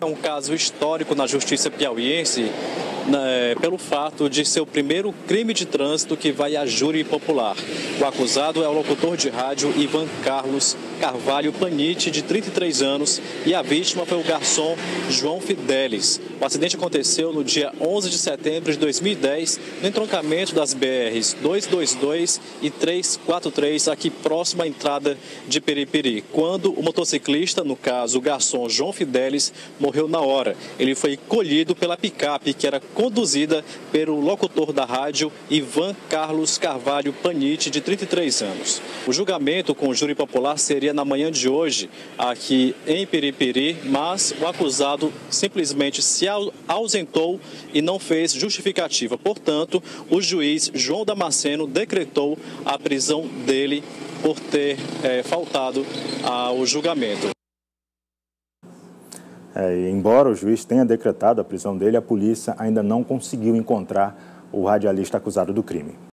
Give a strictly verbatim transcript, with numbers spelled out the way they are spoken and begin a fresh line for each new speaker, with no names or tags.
É um caso histórico na justiça piauiense, né, pelo fato de ser o primeiro crime de trânsito que vai a júri popular. O acusado é o locutor de rádio Ivan Carlos Carvalho Panite, de trinta e três anos, e a vítima foi o garçom João Fidelis. O acidente aconteceu no dia onze de setembro de dois mil e dez, no entroncamento das B Rs duzentos e vinte e dois e trezentos e quarenta e três, aqui próximo à entrada de Piripiri, quando o motociclista, no caso o garçom João Fidelis, morreu na hora. Ele foi colhido pela picape que era conduzida pelo locutor da rádio Ivan Carlos Carvalho Panite, de trinta e três anos. O julgamento com o júri popular seria na manhã de hoje, aqui em Piripiri, mas o acusado simplesmente se ausentou e não fez justificativa. Portanto, o juiz João Damasceno decretou a prisão dele por ter é, faltado ao julgamento.
É, embora o juiz tenha decretado a prisão dele, a polícia ainda não conseguiu encontrar o radialista acusado do crime.